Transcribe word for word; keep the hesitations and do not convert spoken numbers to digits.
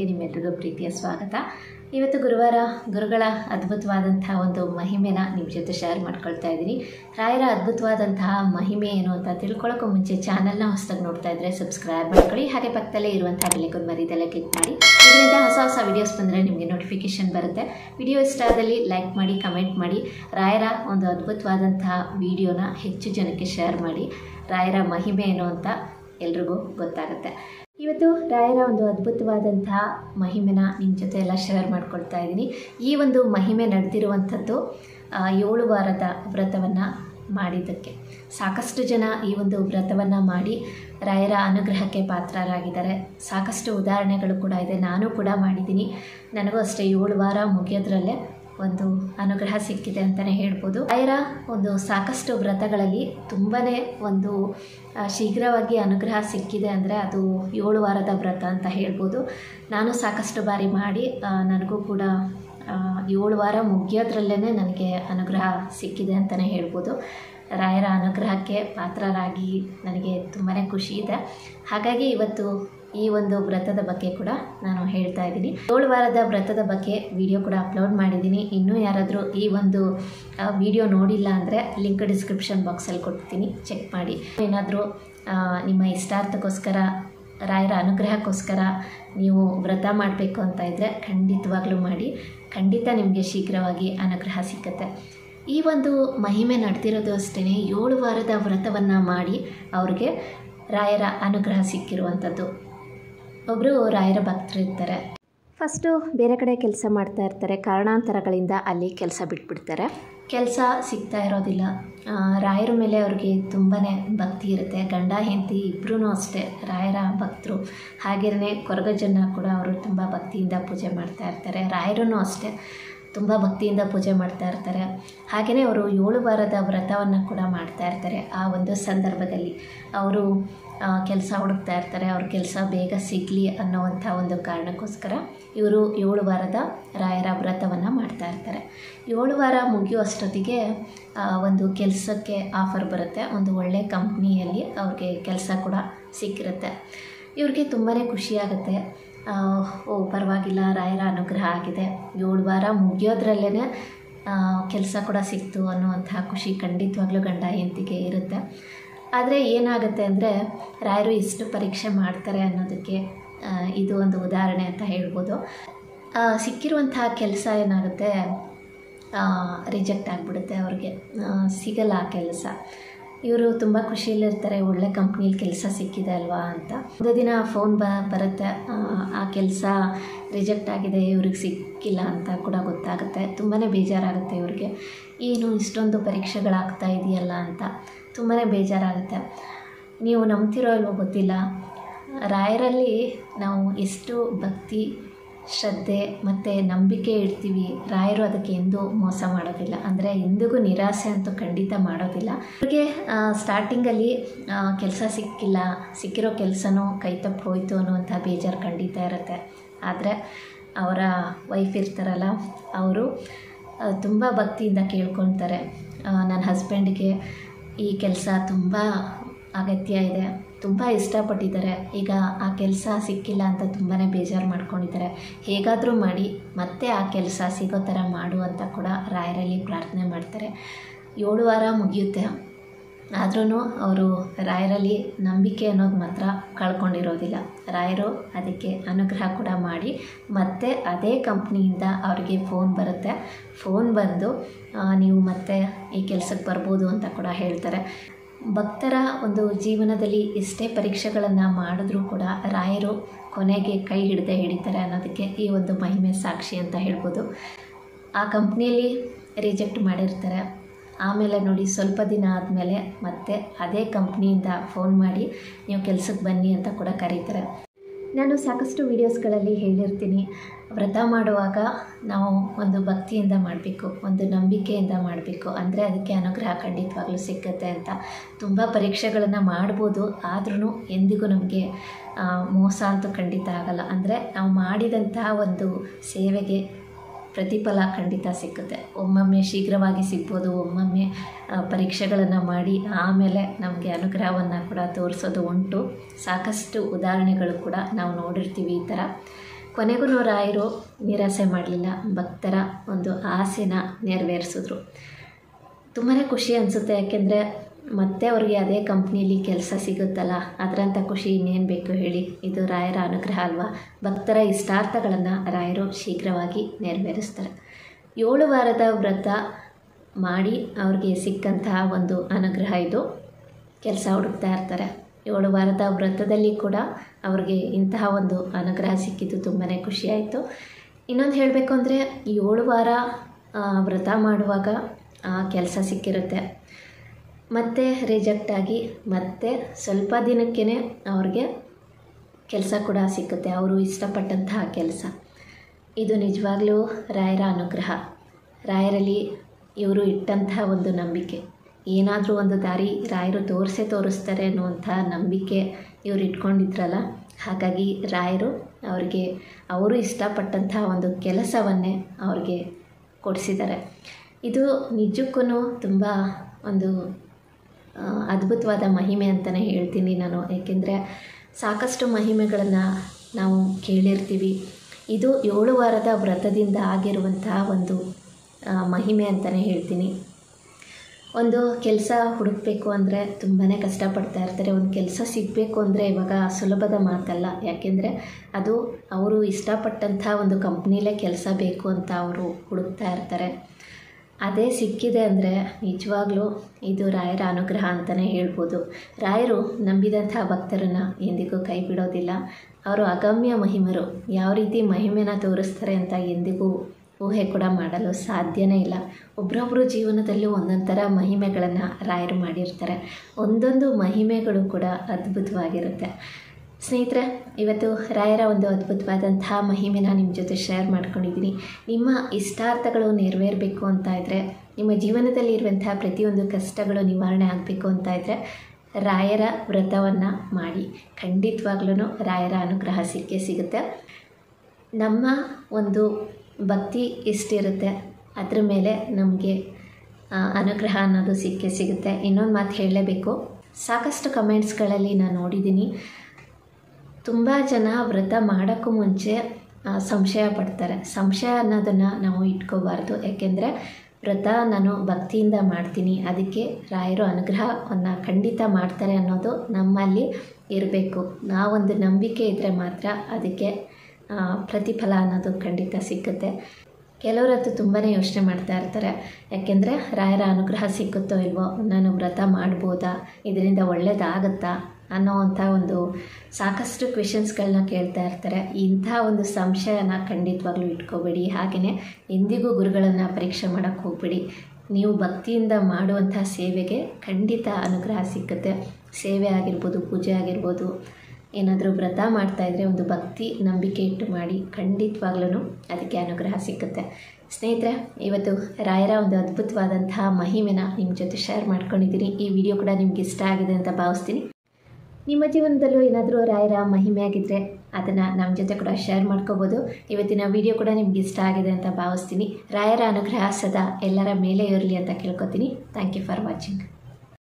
ನಿಮ್ಮೆಲ್ಲರಿಗೂ ಪ್ರೀತಿಯ ಸ್ವಾಗತ. ಇವತ್ತು ಗುರುವಾರ ಗುರುಗಳ ಅದ್ಭುತವಾದಂತಹ ಒಂದು ಮಹಿಮೆನ ನಿಮ್ಮ ಜೊತೆ ಶೇರ್ ಮಾಡ್ಕೊಳ್ತಾ ಇದ್ದೀನಿ. ರಾಯರ ಅದ್ಭುತವಾದಂತಹ ಮಹಿಮೆ ಏನು ಅಂತ ತಿಳ್ಕೊಳ್ಳೋಕ್ಕೂ ಮುಂಚೆ ಚಾನಲ್ನ ಹೊಸದಾಗಿ ನೋಡ್ತಾ ಇದ್ದರೆ ಸಬ್ಸ್ಕ್ರೈಬ್ ಮಾಡ್ಕೊಳ್ಳಿ. ಹಾಗೆ ಪಕ್ಕದಲ್ಲೇ ಇರುವಂಥ ಬೆಲೆಗೊಂದು ಮರಿದೆಲ್ಲ ಕ್ಲಿಕ್ ಮಾಡಿ. ಇದರಿಂದ ಹೊಸ ಹೊಸ ವೀಡಿಯೋಸ್ ಬಂದರೆ ನಿಮಗೆ ನೋಟಿಫಿಕೇಷನ್ ಬರುತ್ತೆ. ವಿಡಿಯೋ ಇಷ್ಟ ಆದಲ್ಲಿ ಲೈಕ್ ಮಾಡಿ, ಕಮೆಂಟ್ ಮಾಡಿ. ರಾಯರ ಒಂದು ಅದ್ಭುತವಾದಂತಹ ವಿಡಿಯೋನ ಹೆಚ್ಚು ಜನಕ್ಕೆ ಶೇರ್ ಮಾಡಿ. ರಾಯರ ಮಹಿಮೆ ಏನು ಅಂತ ಎಲ್ರಿಗೂ ಗೊತ್ತಾಗುತ್ತೆ. ಇವತ್ತು ರಾಯರ ಒಂದು ಅದ್ಭುತವಾದಂತಹ ಮಹಿಮೆನ ನಿಮ್ಮ ಜೊತೆ ಎಲ್ಲ ಶೇರ್ ಮಾಡ್ಕೊಳ್ತಾ ಇದ್ದೀನಿ. ಈ ಒಂದು ಮಹಿಮೆ ನಡೆದಿರುವಂಥದ್ದು ಏಳು ವಾರದ ವ್ರತವನ್ನು ಮಾಡಿದ್ದಕ್ಕೆ. ಸಾಕಷ್ಟು ಜನ ಈ ಒಂದು ವ್ರತವನ್ನು ಮಾಡಿ ರಾಯರ ಅನುಗ್ರಹಕ್ಕೆ ಪಾತ್ರರಾಗಿದ್ದಾರೆ. ಸಾಕಷ್ಟು ಉದಾಹರಣೆಗಳು ಕೂಡ ಇದೆ. ನಾನು ಕೂಡ ಮಾಡಿದ್ದೀನಿ. ನನಗೂ ಅಷ್ಟೇ ಏಳು ವಾರ ಮುಗಿಯೋದ್ರಲ್ಲೇ ಒಂದು ಅನುಗ್ರಹ ಸಿಕ್ಕಿದೆ ಅಂತಲೇ ಹೇಳ್ಬೋದು. ರಾಯರ ಒಂದು ಸಾಕಷ್ಟು ವ್ರತಗಳಲ್ಲಿ ತುಂಬಾ ಒಂದು ಶೀಘ್ರವಾಗಿ ಅನುಗ್ರಹ ಸಿಕ್ಕಿದೆ ಅಂದರೆ ಅದು ಏಳು ವಾರದ ವ್ರತ ಅಂತ ಹೇಳ್ಬೋದು. ನಾನು ಸಾಕಷ್ಟು ಬಾರಿ ಮಾಡಿ ನನಗೂ ಕೂಡ ಏಳು ವಾರ ಮುಗಿಯೋದ್ರಲ್ಲೇ ನನಗೆ ಅನುಗ್ರಹ ಸಿಕ್ಕಿದೆ ಅಂತಲೇ ಹೇಳ್ಬೋದು. ರಾಯರ ಅನುಗ್ರಹಕ್ಕೆ ಪಾತ್ರರಾಗಿ ನನಗೆ ತುಂಬಾ ಖುಷಿ ಇದೆ. ಹಾಗಾಗಿ ಇವತ್ತು ಈ ಒಂದು ವ್ರತದ ಬಗ್ಗೆ ಕೂಡ ನಾನು ಹೇಳ್ತಾ ಇದ್ದೀನಿ. ಏಳು ವಾರದ ವ್ರತದ ಬಗ್ಗೆ ವಿಡಿಯೋ ಕೂಡ ಅಪ್ಲೋಡ್ ಮಾಡಿದ್ದೀನಿ. ಇನ್ನೂ ಯಾರಾದರೂ ಈ ಒಂದು ವಿಡಿಯೋ ನೋಡಿಲ್ಲ ಅಂದರೆ ಲಿಂಕ್ ಡಿಸ್ಕ್ರಿಪ್ಷನ್ ಬಾಕ್ಸಲ್ಲಿ ಕೊಡ್ತೀನಿ, ಚೆಕ್ ಮಾಡಿ. ಏನಾದರೂ ನಿಮ್ಮ ಇಷ್ಟಾರ್ಥಕ್ಕೋಸ್ಕರ, ರಾಯರ ಅನುಗ್ರಹಕ್ಕೋಸ್ಕರ ನೀವು ವ್ರತ ಮಾಡಬೇಕು ಅಂತ ಇದ್ದರೆ ಖಂಡಿತವಾಗ್ಲೂ ಮಾಡಿ. ಖಂಡಿತ ನಿಮಗೆ ಶೀಘ್ರವಾಗಿ ಅನುಗ್ರಹ ಸಿಕ್ಕತ್ತೆ. ಈ ಒಂದು ಮಹಿಮೆ ನಡೆದಿರೋದು ಅಷ್ಟೇ. ಏಳು ವಾರದ ವ್ರತವನ್ನು ಮಾಡಿ ಅವ್ರಿಗೆ ರಾಯರ ಅನುಗ್ರಹ ಸಿಕ್ಕಿರುವಂಥದ್ದು. ಒಬ್ಬರು ರಾಯರ ಭಕ್ತರಿರ್ತಾರೆ. ಫಸ್ಟು ಬೇರೆ ಕಡೆ ಕೆಲಸ ಮಾಡ್ತಾ ಇರ್ತಾರೆ. ಕಾರಣಾಂತರಗಳಿಂದ ಅಲ್ಲಿ ಕೆಲಸ ಬಿಟ್ಬಿಡ್ತಾರೆ. ಕೆಲಸ ಸಿಗ್ತಾ ಇರೋದಿಲ್ಲ. ರಾಯರ ಮೇಲೆ ಅವ್ರಿಗೆ ತುಂಬಾ ಭಕ್ತಿ ಇರುತ್ತೆ. ಗಂಡ ಹೆಂಡತಿ ಇಬ್ಬರೂ ಅಷ್ಟೇ ರಾಯರ ಭಕ್ತರು. ಹಾಗೆಯೇ ಕೊರಗಜ್ಜನ ಕೂಡ ಅವರು ತುಂಬ ಭಕ್ತಿಯಿಂದ ಪೂಜೆ ಮಾಡ್ತಾ ಇರ್ತಾರೆ. ರಾಯರೂ ಅಷ್ಟೇ ತುಂಬ ಭಕ್ತಿಯಿಂದ ಪೂಜೆ ಮಾಡ್ತಾ ಇರ್ತಾರೆ. ಹಾಗೆಯೇ ಅವರು ಏಳು ವಾರದ ವ್ರತವನ್ನು ಕೂಡ ಮಾಡ್ತಾ ಇರ್ತಾರೆ. ಆ ಒಂದು ಸಂದರ್ಭದಲ್ಲಿ ಅವರು ಕೆಲಸ ಹುಡುಕ್ತಾ ಇರ್ತಾರೆ. ಅವ್ರ ಕೆಲಸ ಬೇಗ ಸಿಗಲಿ ಅನ್ನೋವಂಥ ಒಂದು ಕಾರಣಕ್ಕೋಸ್ಕರ ಇವರು ಏಳು ವಾರದ ರಾಯರ ವ್ರತವನ್ನು ಮಾಡ್ತಾ ಇರ್ತಾರೆ. ಏಳು ವಾರ ಮುಗಿಯೋ ಅಷ್ಟೊತ್ತಿಗೆ ಒಂದು ಕೆಲಸಕ್ಕೆ ಆಫರ್ ಬರುತ್ತೆ. ಒಂದು ಒಳ್ಳೆಯ ಕಂಪ್ನಿಯಲ್ಲಿ ಅವ್ರಿಗೆ ಕೆಲಸ ಕೂಡ ಸಿಕ್ಕಿರುತ್ತೆ. ಇವ್ರಿಗೆ ತುಂಬಾ ಖುಷಿಯಾಗುತ್ತೆ. ಓ ಪರವಾಗಿಲ್ಲ, ರಾಯರ ಅನುಗ್ರಹ ಆಗಿದೆ, ಏಳು ವಾರ ಮುಗಿಯೋದ್ರಲ್ಲೇ ಕೆಲಸ ಕೂಡ ಸಿಕ್ತು ಅನ್ನುವಂತಹ ಖುಷಿ ಖಂಡಿತವಾಗ್ಲೂ ಗಂಡ ಹೆಂಡತಿಗೆ ಇರುತ್ತೆ. ಆದರೆ ಏನಾಗುತ್ತೆ ಅಂದರೆ ರಾಯರು ಎಷ್ಟು ಪರೀಕ್ಷೆ ಮಾಡ್ತಾರೆ ಅನ್ನೋದಕ್ಕೆ ಇದು ಒಂದು ಉದಾಹರಣೆ ಅಂತ ಹೇಳ್ಬೋದು. ಸಿಕ್ಕಿರುವಂತಹ ಕೆಲಸ ಏನಾಗುತ್ತೆ, ರಿಜೆಕ್ಟ್ ಆಗಿಬಿಡುತ್ತೆ. ಅವ್ರಿಗೆ ಸಿಗಲ್ಲ ಆ ಕೆಲಸ. ಇವರು ತುಂಬ ಖುಷಿಯಲ್ಲಿರ್ತಾರೆ, ಒಳ್ಳೆ ಕಂಪ್ನಿಯಲ್ಲಿ ಕೆಲಸ ಸಿಕ್ಕಿದೆ ಅಲ್ವಾ ಅಂತ. ಒಂದು ದಿನ ಫೋನ್ ಬ ಬರುತ್ತೆ ಆ ಕೆಲಸ ರಿಜೆಕ್ಟ್ ಆಗಿದೆ, ಇವ್ರಿಗೆ ಸಿಕ್ಕಿಲ್ಲ ಅಂತ ಕೂಡ ಗೊತ್ತಾಗುತ್ತೆ. ತುಂಬಾ ಬೇಜಾರಾಗುತ್ತೆ ಇವ್ರಿಗೆ. ಏನು ಇಷ್ಟೊಂದು ಪರೀಕ್ಷೆಗಳಾಗ್ತಾ ಇದೆಯಲ್ಲ ಅಂತ ತುಂಬಾ ಬೇಜಾರಾಗುತ್ತೆ. ನೀವು ನಂಬ್ತಿರೋ ಅಲ್ವೋ ಗೊತ್ತಿಲ್ಲ, ರಾಯರಲ್ಲಿ ನಾವು ಎಷ್ಟು ಭಕ್ತಿ, ಶ್ರದ್ಧೆ ಮತ್ತು ನಂಬಿಕೆ ಇಡ್ತೀವಿ, ರಾಯರು ಅದಕ್ಕೆ ಎಂದೂ ಮೋಸ ಮಾಡೋದಿಲ್ಲ. ಅಂದರೆ ಎಂದಿಗೂ ನಿರಾಸೆ ಅಂತೂ ಖಂಡಿತ ಮಾಡೋದಿಲ್ಲ. ಅವ್ರಿಗೆ ಸ್ಟಾರ್ಟಿಂಗಲ್ಲಿ ಕೆಲಸ ಸಿಕ್ಕಿಲ್ಲ, ಸಿಕ್ಕಿರೋ ಕೆಲಸನೂ ಕೈ ತಪ್ಪು ಹೋಯಿತು ಅನ್ನುವಂಥ ಬೇಜಾರು ಖಂಡಿತ ಇರುತ್ತೆ. ಆದರೆ ಅವರ ವೈಫ್ ಇರ್ತಾರಲ್ಲ, ಅವರು ತುಂಬ ಭಕ್ತಿಯಿಂದ ಕೇಳ್ಕೊಳ್ತಾರೆ, ನನ್ನ ಹಸ್ಬೆಂಡ್ಗೆ ಈ ಕೆಲಸ ತುಂಬ ಅಗತ್ಯ ಇದೆ, ತುಂಬ ಇಷ್ಟಪಟ್ಟಿದ್ದಾರೆ, ಈಗ ಆ ಕೆಲಸ ಸಿಕ್ಕಿಲ್ಲ ಅಂತ ತುಂಬಾ ಬೇಜಾರು ಮಾಡ್ಕೊಂಡಿದ್ದಾರೆ, ಹೇಗಾದರೂ ಮಾಡಿ ಮತ್ತೆ ಆ ಕೆಲಸ ಸಿಗೋ ಥರ ಮಾಡು ಅಂತ ಕೂಡ ರಾಯರಲ್ಲಿ ಪ್ರಾರ್ಥನೆ ಮಾಡ್ತಾರೆ. ಏಳು ವಾರ ಮುಗಿಯುತ್ತೆ, ಆದ್ರೂ ಅವರು ರಾಯರಲ್ಲಿ ನಂಬಿಕೆ ಅನ್ನೋದು ಮಾತ್ರ ಕಳ್ಕೊಂಡಿರೋದಿಲ್ಲ. ರಾಯರು ಅದಕ್ಕೆ ಅನುಗ್ರಹ ಕೂಡ ಮಾಡಿ ಮತ್ತೆ ಅದೇ ಕಂಪ್ನಿಯಿಂದ ಅವ್ರಿಗೆ ಫೋನ್ ಬರುತ್ತೆ. ಫೋನ್ ಬಂದು ನೀವು ಮತ್ತೆ ಈ ಕೆಲಸಕ್ಕೆ ಬರ್ಬೋದು ಅಂತ ಕೂಡ ಹೇಳ್ತಾರೆ. ಭಕ್ತರ ಒಂದು ಜೀವನದಲ್ಲಿ ಎಷ್ಟೇ ಪರೀಕ್ಷೆಗಳನ್ನು ಮಾಡಿದ್ರೂ ಕೂಡ ರಾಯರು ಕೊನೆಗೆ ಕೈ ಹಿಡದೆ ಹಿಡಿತಾರೆ ಅನ್ನೋದಕ್ಕೆ ಈ ಒಂದು ಮಹಿಮೆ ಸಾಕ್ಷಿ ಅಂತ ಹೇಳ್ಬೋದು. ಆ ಕಂಪ್ನಿಯಲ್ಲಿ ರಿಜೆಕ್ಟ್ ಮಾಡಿರ್ತಾರೆ. ಆಮೇಲೆ ನೋಡಿ, ಸ್ವಲ್ಪ ದಿನ ಆದಮೇಲೆ ಮತ್ತೆ ಅದೇ ಕಂಪ್ನಿಯಿಂದ ಫೋನ್ ಮಾಡಿ ನೀವು ಕೆಲಸಕ್ಕೆ ಬನ್ನಿ ಅಂತ ಕೂಡ ಕರೀತಾರೆ. ನಾನು ಸಾಕಷ್ಟು ವೀಡಿಯೋಸ್ಗಳಲ್ಲಿ ಹೇಳಿರ್ತೀನಿ, ವ್ರತ ಮಾಡುವಾಗ ನಾವು ಒಂದು ಭಕ್ತಿಯಿಂದ ಮಾಡಬೇಕು, ಒಂದು ನಂಬಿಕೆಯಿಂದ ಮಾಡಬೇಕು, ಅಂದರೆ ಅದಕ್ಕೆ ಅನುಗ್ರಹ ಖಂಡಿತವಾಗ್ಲೂ ಸಿಕ್ಕತ್ತೆ ಅಂತ. ತುಂಬ ಪರೀಕ್ಷೆಗಳನ್ನು ಮಾಡ್ಬೋದು, ಆದ್ರೂ ಎಂದಿಗೂ ನಮಗೆ ಮೋಸ ಅಂತೂ ಖಂಡಿತ ಆಗಲ್ಲ. ಅಂದರೆ ನಾವು ಮಾಡಿದಂತಹ ಒಂದು ಸೇವೆಗೆ ಪ್ರತಿಫಲ ಖಂಡಿತ ಸಿಕ್ಕುತ್ತೆ. ಒಮ್ಮೊಮ್ಮೆ ಶೀಘ್ರವಾಗಿ ಸಿಗ್ಬೋದು, ಒಮ್ಮೊಮ್ಮೆ ಪರೀಕ್ಷೆಗಳನ್ನು ಮಾಡಿ ಆಮೇಲೆ ನಮಗೆ ಅನುಗ್ರಹವನ್ನು ಕೂಡ ತೋರಿಸೋದು ಉಂಟು. ಸಾಕಷ್ಟು ಉದಾಹರಣೆಗಳು ಕೂಡ ನಾವು ನೋಡಿರ್ತೀವಿ ಈ ಥರ. ಕೊನೆಗೂ ರಾಯರು ನಿರಾಸೆ ಮಾಡಲಿಲ್ಲ, ಭಕ್ತರ ಒಂದು ಆಸೆನ ನೆರವೇರಿಸಿದ್ರು. ತುಂಬಾ ಖುಷಿ ಅನಿಸುತ್ತೆ. ಯಾಕೆಂದರೆ ಮತ್ತೆ ಅವ್ರಿಗೆ ಅದೇ ಕಂಪ್ನೀಲಿ ಕೆಲಸ ಸಿಗುತ್ತಲ್ಲ, ಅದರಂಥ ಖುಷಿ ಇನ್ನೇನು ಬೇಕು ಹೇಳಿ. ಇದು ರಾಯರ ಅನುಗ್ರಹ ಅಲ್ವಾ. ಭಕ್ತರ ಇಷ್ಟಾರ್ಥಗಳನ್ನು ರಾಯರು ಶೀಘ್ರವಾಗಿ ನೆರವೇರಿಸ್ತಾರೆ. ಏಳು ವಾರದ ವ್ರತ ಮಾಡಿ ಅವ್ರಿಗೆ ಸಿಕ್ಕಂತಹ ಒಂದು ಅನುಗ್ರಹ ಇದು. ಕೆಲಸ ಹುಡುಕ್ತಾ ಇರ್ತಾರೆ. ಏಳು ವಾರದ ವ್ರತದಲ್ಲಿ ಕೂಡ ಅವ್ರಿಗೆ ಇಂತಹ ಒಂದು ಅನುಗ್ರಹ ಸಿಕ್ಕಿದ್ದು ತುಂಬಾ ಖುಷಿಯಾಯಿತು. ಇನ್ನೊಂದು ಹೇಳಬೇಕು ಅಂದರೆ, ಏಳು ವಾರ ವ್ರತ ಮಾಡುವಾಗ ಕೆಲಸ ಸಿಕ್ಕಿರುತ್ತೆ, ಮತ್ತೆ ರಿಜೆಕ್ಟ್ ಆಗಿ ಮತ್ತೆ ಸ್ವಲ್ಪ ದಿನಕ್ಕೇ ಅವ್ರಿಗೆ ಕೆಲಸ ಕೂಡ ಸಿಕ್ಕುತ್ತೆ, ಅವರು ಇಷ್ಟಪಟ್ಟಂತಹ ಕೆಲಸ. ಇದು ನಿಜವಾಗ್ಲೂ ರಾಯರ ಅನುಗ್ರಹ. ರಾಯರಲ್ಲಿ ಇವರು ಇಟ್ಟಂತಹ ಒಂದು ನಂಬಿಕೆ. ಏನಾದರೂ ಒಂದು ದಾರಿ ರಾಯರು ತೋರಿಸೇ ತೋರಿಸ್ತಾರೆ ಅನ್ನುವಂಥ ನಂಬಿಕೆ ಇವರು ಇಟ್ಕೊಂಡಿದ್ರಲ್ಲ, ಹಾಗಾಗಿ ರಾಯರು ಅವ್ರಿಗೆ ಅವರು ಇಷ್ಟಪಟ್ಟಂತಹ ಒಂದು ಕೆಲಸವನ್ನೇ ಅವ್ರಿಗೆ ಕೊಡಿಸಿದ್ದಾರೆ. ಇದು ನಿಜಕ್ಕೂ ತುಂಬ ಒಂದು ಅದ್ಭುತವಾದ ಮಹಿಮೆ ಅಂತಲೇ ಹೇಳ್ತೀನಿ ನಾನು. ಏಕೆಂದರೆ ಸಾಕಷ್ಟು ಮಹಿಮೆಗಳನ್ನು ನಾವು ಕೇಳಿರ್ತೀವಿ. ಇದು ಏಳು ವಾರದ ವ್ರತದಿಂದ ಆಗಿರುವಂತಹ ಒಂದು ಮಹಿಮೆ ಅಂತಲೇ ಹೇಳ್ತೀನಿ. ಒಂದು ಕೆಲಸ ಹುಡುಕಬೇಕು ಅಂದರೆ ತುಂಬಾ ಕಷ್ಟಪಡ್ತಾ ಇರ್ತಾರೆ. ಒಂದು ಕೆಲಸ ಸಿಗಬೇಕು ಅಂದರೆ ಇವಾಗ ಸುಲಭದ ಮಾತಲ್ಲ. ಯಾಕೆಂದರೆ ಅದು ಅವರು ಇಷ್ಟಪಟ್ಟಂಥ ಒಂದು ಕಂಪ್ನಿಲೇ ಕೆಲಸ ಬೇಕು ಅಂತ ಅವರು ಹುಡುಕ್ತಾ ಇರ್ತಾರೆ. ಅದೇ ಸಿಕ್ಕಿದೆ ಅಂದರೆ ನಿಜವಾಗ್ಲೂ ಇದು ರಾಯರ ಅನುಗ್ರಹ ಅಂತಲೇ ಹೇಳ್ಬೋದು. ರಾಯರು ನಂಬಿದಂಥ ಭಕ್ತರನ್ನು ಎಂದಿಗೂ ಕೈ ಬಿಡೋದಿಲ್ಲ. ಅವರು ಅಗಮ್ಯ ಮಹಿಮರು. ಯಾವ ರೀತಿ ಮಹಿಮೆನ ತೋರಿಸ್ತಾರೆ ಅಂತ ಎಂದಿಗೂ ಊಹೆ ಕೂಡ ಮಾಡಲು ಸಾಧ್ಯನೇ ಇಲ್ಲ. ಒಬ್ಬರೊಬ್ಬರು ಜೀವನದಲ್ಲೂ ಒಂದೊಂದು ಥರ ಮಹಿಮೆಗಳನ್ನು ರಾಯರು ಮಾಡಿರ್ತಾರೆ. ಒಂದೊಂದು ಮಹಿಮೆಗಳು ಕೂಡ ಅದ್ಭುತವಾಗಿರುತ್ತೆ. ಸ್ನೇಹಿತರೆ, ಇವತ್ತು ರಾಯರ ಒಂದು ಅದ್ಭುತವಾದಂತಹ ಮಹಿಮೆನ ನಿಮ್ಮ ಜೊತೆ ಶೇರ್ ಮಾಡ್ಕೊಂಡಿದ್ದೀನಿ. ನಿಮ್ಮ ಇಷ್ಟಾರ್ಥಗಳು ನೆರವೇರಬೇಕು ಅಂತ ಇದ್ದರೆ, ನಿಮ್ಮ ಜೀವನದಲ್ಲಿ ಇರುವಂತಹ ಪ್ರತಿಯೊಂದು ಕಷ್ಟಗಳು ನಿವಾರಣೆ ಆಗಬೇಕು ಅಂತ ಇದ್ದರೆ ರಾಯರ ವ್ರತವನ್ನು ಮಾಡಿ. ಖಂಡಿತವಾಗ್ಲೂ ರಾಯರ ಅನುಗ್ರಹ ಸಿಕ್ಕೇ ಸಿಗುತ್ತೆ. ನಮ್ಮ ಒಂದು ಭಕ್ತಿ ಎಷ್ಟಿರುತ್ತೆ ಅದ್ರ ಮೇಲೆ ನಮಗೆ ಅನುಗ್ರಹ ಅನ್ನೋದು ಸಿಕ್ಕೇ ಸಿಗುತ್ತೆ. ಇನ್ನೊಂದು ಮಾತು ಹೇಳಲೇಬೇಕು. ಸಾಕಷ್ಟು ಕಮೆಂಟ್ಸ್ಗಳಲ್ಲಿ ನಾನು ನೋಡಿದ್ದೀನಿ, ತುಂಬ ಜನ ವ್ರತ ಮಾಡೋಕ್ಕೂ ಮುಂಚೆ ಸಂಶಯ ಪಡ್ತಾರೆ. ಸಂಶಯ ಅನ್ನೋದನ್ನು ನಾವು ಇಟ್ಕೋಬಾರ್ದು. ಯಾಕೆಂದರೆ ವ್ರತ ನಾನು ಭಕ್ತಿಯಿಂದ ಮಾಡ್ತೀನಿ, ಅದಕ್ಕೆ ರಾಯರು ಅನುಗ್ರಹವನ್ನು ಖಂಡಿತ ಮಾಡ್ತಾರೆ ಅನ್ನೋದು ನಮ್ಮಲ್ಲಿ ಇರಬೇಕು. ನಾವೊಂದು ನಂಬಿಕೆ ಇದ್ದರೆ ಮಾತ್ರ ಅದಕ್ಕೆ ಪ್ರತಿಫಲ ಅನ್ನೋದು ಖಂಡಿತ ಸಿಕ್ಕುತ್ತೆ. ಕೆಲವರದ್ದು ತುಂಬಾ ಯೋಚನೆ ಮಾಡ್ತಾ ಇರ್ತಾರೆ. ಯಾಕೆಂದರೆ ರಾಯರ ಅನುಗ್ರಹ ಸಿಕ್ಕುತ್ತೋ ಇಲ್ವೋ, ನಾನು ವ್ರತ ಮಾಡ್ಬೋದಾ, ಇದರಿಂದ ಒಳ್ಳೆಯದಾಗುತ್ತಾ ಅನ್ನೋವಂಥ ಒಂದು ಸಾಕಷ್ಟು ಕ್ವೆಶನ್ಸ್ಗಳನ್ನ ಕೇಳ್ತಾ ಇರ್ತಾರೆ. ಇಂಥ ಒಂದು ಸಂಶಯನ ಖಂಡಿತವಾಗ್ಲೂ ಇಟ್ಕೋಬೇಡಿ. ಹಾಗೆಯೇ ಎಂದಿಗೂ ಗುರುಗಳನ್ನು ಪರೀಕ್ಷೆ ಮಾಡೋಕ್ಕೆ ಹೋಗ್ಬೇಡಿ. ನೀವು ಭಕ್ತಿಯಿಂದ ಮಾಡುವಂಥ ಸೇವೆಗೆ ಖಂಡಿತ ಅನುಗ್ರಹ ಸಿಕ್ಕುತ್ತೆ. ಸೇವೆ ಆಗಿರ್ಬೋದು, ಪೂಜೆ ಆಗಿರ್ಬೋದು, ಏನಾದರೂ ವ್ರತ ಮಾಡ್ತಾಯಿದ್ರೆ ಒಂದು ಭಕ್ತಿ ನಂಬಿಕೆ ಇಟ್ಟು ಮಾಡಿ, ಖಂಡಿತವಾಗ್ಲೂ ಅದಕ್ಕೆ ಅನುಗ್ರಹ ಸಿಕ್ಕುತ್ತೆ. ಸ್ನೇಹಿತರೆ, ಇವತ್ತು ರಾಯರ ಒಂದು ಅದ್ಭುತವಾದಂತಹ ಮಹಿಮೆನ ನಿಮ್ಮ ಜೊತೆ ಶೇರ್ ಮಾಡ್ಕೊಂಡಿದ್ದೀನಿ. ಈ ವಿಡಿಯೋ ಕೂಡ ನಿಮ್ಗೆ ಇಷ್ಟ ಆಗಿದೆ ಅಂತ ಭಾವಿಸ್ತೀನಿ. ನಿಮ್ಮ ಜೀವನದಲ್ಲೂ ಏನಾದರೂ ರಾಯರ ಮಹಿಮೆ ಆಗಿದ್ದರೆ ಅದನ್ನು ನಮ್ಮ ಜೊತೆ ಕೂಡ ಶೇರ್ ಮಾಡ್ಕೋಬೋದು. ಇವತ್ತಿನ ವಿಡಿಯೋ ಕೂಡ ನಿಮ್ಗೆ ಇಷ್ಟ ಆಗಿದೆ ಅಂತ ಭಾವಿಸ್ತೀನಿ. ರಾಯರ ಅನುಗ್ರಹ ಸದಾ ಎಲ್ಲರ ಮೇಲೆ ಇರಲಿ ಅಂತ ಕೇಳ್ಕೊತೀನಿ. Thank you for watching.